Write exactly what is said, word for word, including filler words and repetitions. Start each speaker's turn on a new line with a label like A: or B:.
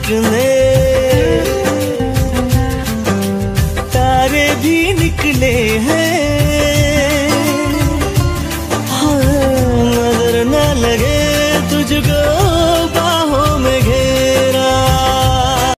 A: सपने, तारे भी निकले हैं। हाँ, नजर न लगे तुझको